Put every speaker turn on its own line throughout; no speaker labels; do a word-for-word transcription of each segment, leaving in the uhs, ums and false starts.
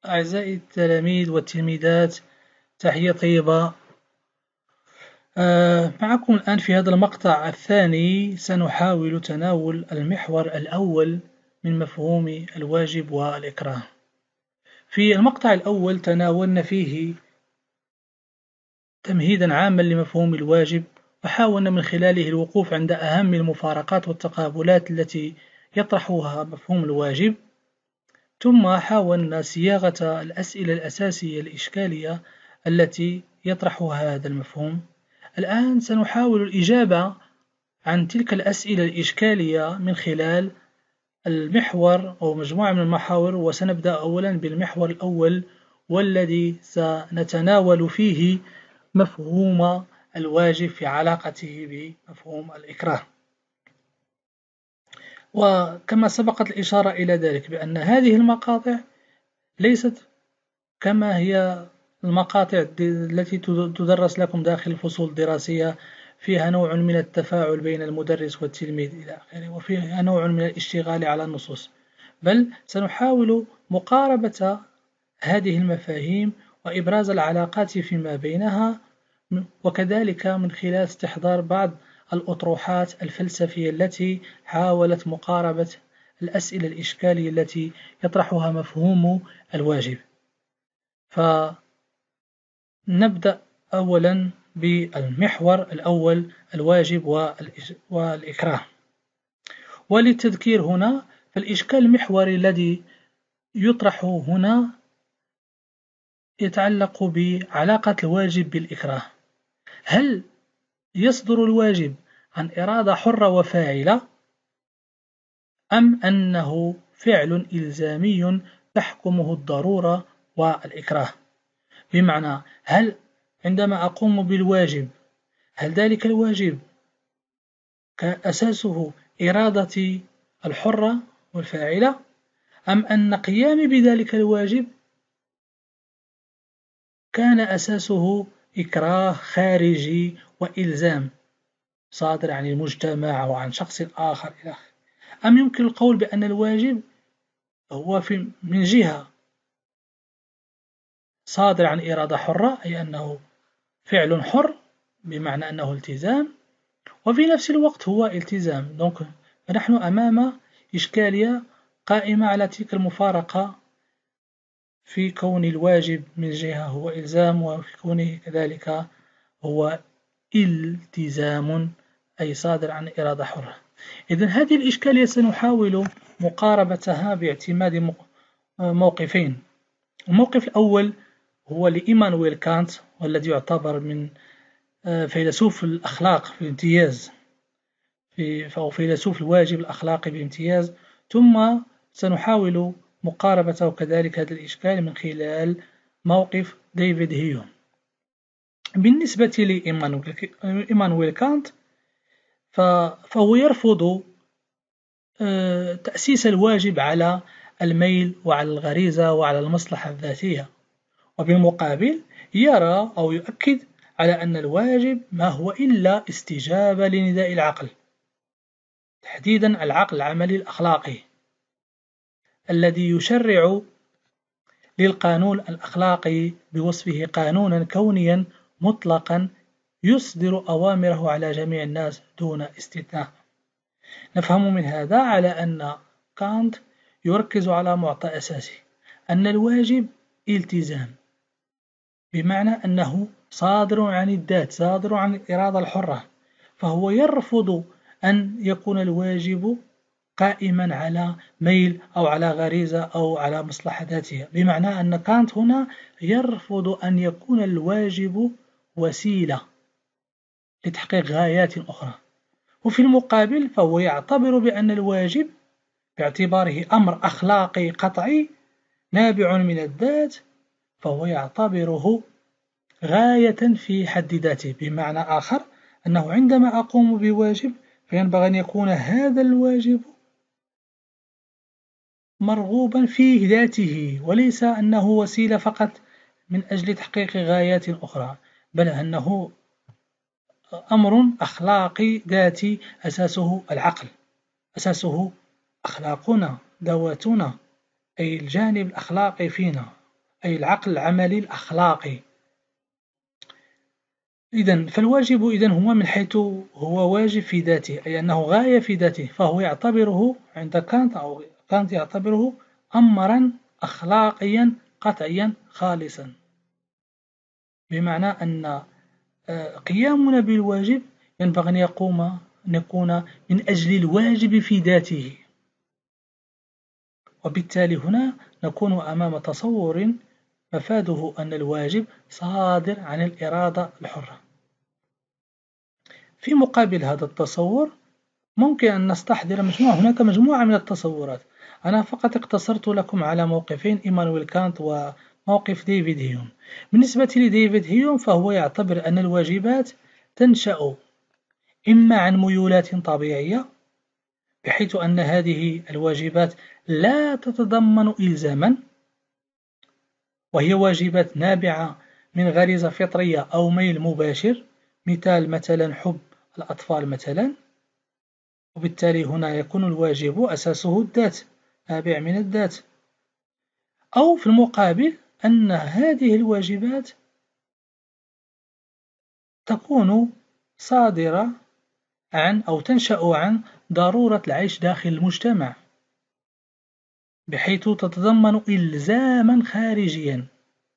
أعزائي التلاميذ والتلميذات، تحية طيبة. آه، معكم الآن في هذا المقطع الثاني سنحاول تناول المحور الأول من مفهوم الواجب والإكراه. في المقطع الأول تناولنا فيه تمهيدا عاما لمفهوم الواجب، وحاولنا من خلاله الوقوف عند أهم المفارقات والتقابلات التي يطرحها مفهوم الواجب، ثم حاولنا صياغة الأسئلة الأساسية الإشكالية التي يطرحها هذا المفهوم. الآن سنحاول الإجابة عن تلك الأسئلة الإشكالية من خلال المحور أو مجموعة من المحاور، وسنبدأ أولا بالمحور الأول والذي سنتناول فيه مفهوم الواجب في علاقته بمفهوم الإكراه. وكما سبقت الإشارة إلى ذلك بأن هذه المقاطع ليست كما هي المقاطع التي تدرس لكم داخل الفصول الدراسية، فيها نوع من التفاعل بين المدرس والتلميذ إلى آخره، وفيها نوع من الاشتغال على النصوص، بل سنحاول مقاربة هذه المفاهيم وإبراز العلاقات فيما بينها، وكذلك من خلال استحضار بعض الأطروحات الفلسفية التي حاولت مقاربة الأسئلة الإشكالية التي يطرحها مفهوم الواجب. فنبدأ أولا بالمحور الأول، الواجب والإكراه. وللتذكير هنا، فالإشكال المحوري الذي يطرح هنا يتعلق بعلاقة الواجب بالإكراه. هل يصدر الواجب عن إرادة حرة وفاعلة، أم أنه فعل إلزامي تحكمه الضرورة والإكراه؟ بمعنى، هل عندما أقوم بالواجب هل ذلك الواجب أساسه إرادتي الحرة والفاعلة، أم أن قيامي بذلك الواجب كان أساسه إكراه خارجي وإلزام صادر عن المجتمع أو عن شخص آخر إلى آخره؟ أم يمكن القول بأن الواجب هو في من جهة صادر عن إرادة حرة، أي أنه فعل حر بمعنى أنه التزام، وفي نفس الوقت هو التزام. دونك فنحن أمام إشكالية قائمة على تلك المفارقة في كون الواجب من جهة هو إلزام، وفي كونه كذلك هو التزام أي صادر عن إرادة حرة. إذن هذه الإشكالية سنحاول مقاربتها باعتماد موقفين. الموقف الأول هو لإيمانويل كانت، والذي يعتبر من فيلسوف الأخلاق في امتياز، فهو فيلسوف الواجب الأخلاقي بامتياز. ثم سنحاول مقاربته كذلك هذا الإشكال من خلال موقف ديفيد هيوم. بالنسبة لإيمانويل كانت فهو يرفض تأسيس الواجب على الميل وعلى الغريزة وعلى المصلحة الذاتية، وبالمقابل يرى أو يؤكد على أن الواجب ما هو إلا استجابة لنداء العقل، تحديدا العقل العملي الأخلاقي الذي يشرع للقانون الأخلاقي بوصفه قانونا كونيا مطلقا يصدر أوامره على جميع الناس دون استثناء. نفهم من هذا على أن كانت يركز على معطى أساسي، أن الواجب التزام، بمعنى أنه صادر عن الذات، صادر عن الإرادة الحرة، فهو يرفض أن يكون الواجب قائما على ميل أو على غريزة أو على مصلحة ذاتية. بمعنى أن كانت هنا يرفض أن يكون الواجب وسيلة لتحقيق غايات أخرى، وفي المقابل فهو يعتبر بأن الواجب باعتباره أمر أخلاقي قطعي نابع من الذات، فهو يعتبره غاية في حد ذاته. بمعنى آخر، أنه عندما أقوم بواجب فينبغي أن يكون هذا الواجب مرغوبا في ذاته، وليس أنه وسيلة فقط من أجل تحقيق غايات أخرى، بل أنه أمر أخلاقي ذاتي أساسه العقل، أساسه أخلاقنا، ذواتنا، أي الجانب الأخلاقي فينا، أي العقل العملي الأخلاقي. إذن فالواجب إذن هو من حيث هو واجب في ذاته، أي أنه غاية في ذاته، فهو يعتبره عند كانت أو كانت يعتبره أمرا أخلاقيا قطعيا خالصا، بمعنى أن قيامنا بالواجب ينبغي أن يقوم أن يكون من أجل الواجب في ذاته، وبالتالي هنا نكون أمام تصور مفاده أن الواجب صادر عن الإرادة الحرة. في مقابل هذا التصور ممكن أن نستحضر مجموعة هناك مجموعة من التصورات. أنا فقط اقتصرت لكم على موقفين، إيمانويل كانت وموقف ديفيد هيوم. بالنسبة لديفيد هيوم فهو يعتبر أن الواجبات تنشأ إما عن ميولات طبيعية، بحيث أن هذه الواجبات لا تتضمن إلزاما، وهي واجبات نابعة من غريزة فطرية أو ميل مباشر، مثال مثلا حب الأطفال مثلا، وبالتالي هنا يكون الواجب أساسه الذات، نابع من الذات. أو في المقابل أن هذه الواجبات تكون صادرة عن أو تنشأ عن ضرورة العيش داخل المجتمع، بحيث تتضمن إلزاما خارجيا،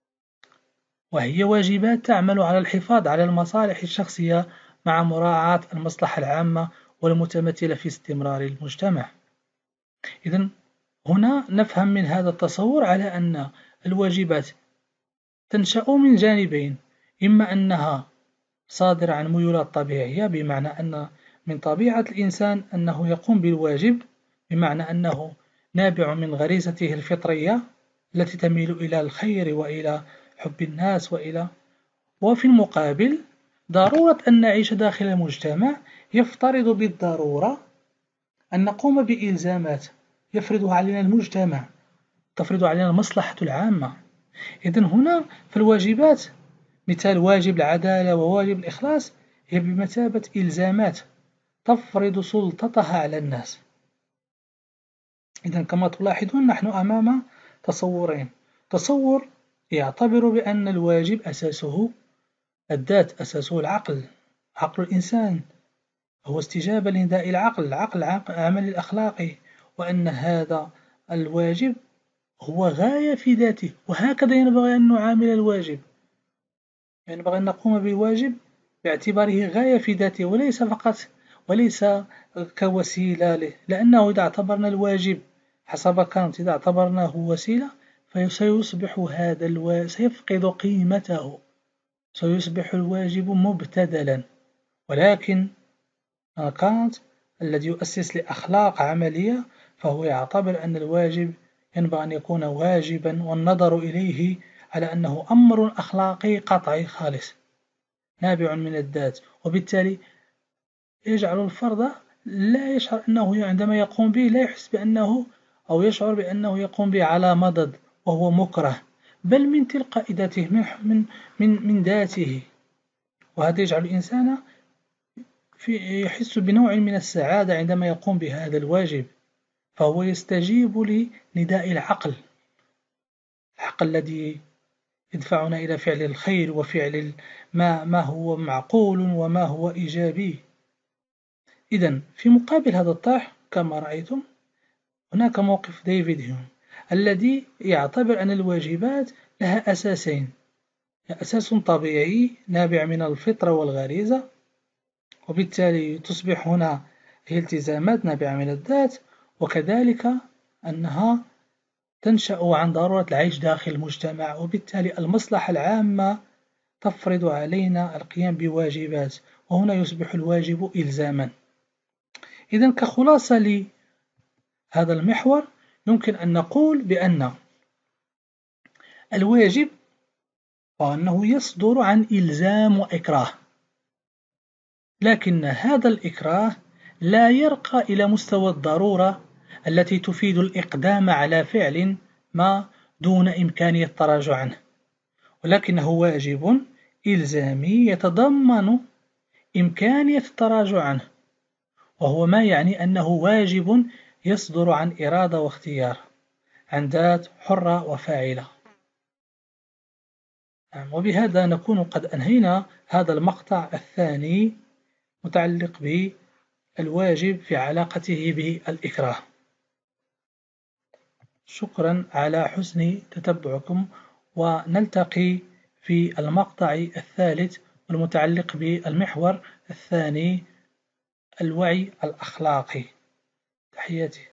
وهي واجبات تعمل على الحفاظ على المصالح الشخصية مع مراعاة المصلحة العامة والمتمثلة في استمرار المجتمع. إذن هنا نفهم من هذا التصور على أن الواجبات تنشأ من جانبين، إما أنها صادرة عن ميولات طبيعية، بمعنى أن من طبيعة الإنسان أنه يقوم بالواجب، بمعنى أنه نابع من غريزته الفطرية التي تميل إلى الخير وإلى حب الناس وإلى. وفي المقابل ضرورة أن نعيش داخل المجتمع يفترض بالضرورة أن نقوم بإلزامات يفرضها علينا المجتمع، تفرض علينا المصلحة العامة. إذن هنا فالواجبات مثال واجب العدالة وواجب الإخلاص هي بمثابة إلزامات تفرض سلطتها على الناس. إذن كما تلاحظون نحن أمام تصورين: تصور يعتبر بأن الواجب أساسه الذات، أساسه العقل، عقل الإنسان هو استجابة لنداء العقل، العقل العمل الأخلاقي، وأن هذا الواجب هو غاية في ذاته، وهكذا ينبغي أن نعامل الواجب، ينبغي أن نقوم بالواجب باعتباره غاية في ذاته، وليس فقط وليس كوسيلة له، لأنه إذا اعتبرنا الواجب حسب كانت إذا اعتبرناه وسيلة فسيصبح هذا الواجب سيفقد قيمته، سيصبح الواجب مبتذلا. ولكن كانت الذي يؤسس لأخلاق عملية فهو يعتبر أن الواجب ينبغي أن يكون واجبا، والنظر إليه على أنه أمر أخلاقي قطعي خالص نابع من الذات، وبالتالي يجعل الفرد لا يشعر أنه عندما يقوم به لا يحس بأنه أو يشعر بأنه يقوم به على مضض وهو مكره، بل من تلقاء ذاته من من من, من ذاته. وهذا يجعل الإنسان في يحس بنوع من السعادة عندما يقوم بهذا الواجب، فهو يستجيب لنداء العقل، العقل الذي يدفعنا إلى فعل الخير وفعل ما, ما هو معقول وما هو إيجابي. إذن في مقابل هذا الطرح كما رأيتم هناك موقف ديفيد هيوم الذي يعتبر أن الواجبات لها أساسين: أساس طبيعي نابع من الفطرة والغريزة، وبالتالي تصبح هنا هي التزامات نابعة من الذات، وكذلك أنها تنشأ عن ضرورة العيش داخل المجتمع، وبالتالي المصلحة العامة تفرض علينا القيام بواجبات، وهنا يصبح الواجب إلزاما. إذن كخلاصة لهذا المحور يمكن أن نقول بأن الواجب وأنه يصدر عن إلزام وإكراه، لكن هذا الإكراه لا يرقى إلى مستوى الضرورة التي تفيد الإقدام على فعل ما دون إمكانية التراجع عنه، ولكنه واجب إلزامي يتضمن إمكانية التراجع عنه، وهو ما يعني أنه واجب يصدر عن إرادة واختيار، عن ذات حرة وفاعلة. وبهذا نكون قد أنهينا هذا المقطع الثاني متعلق بالواجب في علاقته بالإكراه. شكرا على حسن تتبعكم، ونلتقي في المقطع الثالث المتعلق بالمحور الثاني، الوعي الأخلاقي. تحياتي.